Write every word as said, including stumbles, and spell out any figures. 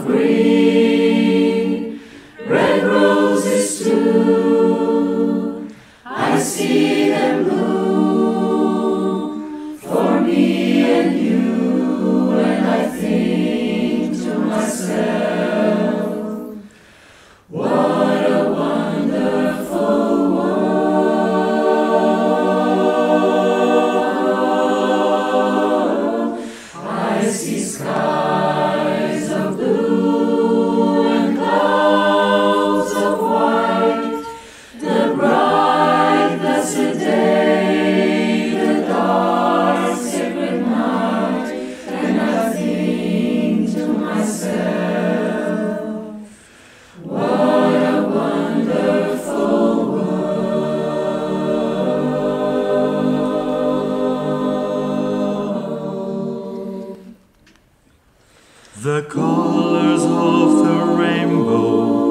of green, red roses too. I see them bloom for me and you, and I think to myself, what a wonderful world. I see skies of blue and clouds of white, the bright blessed day, the dark sacred night, and I think to myself, what a wonderful world. The colors of the rainbow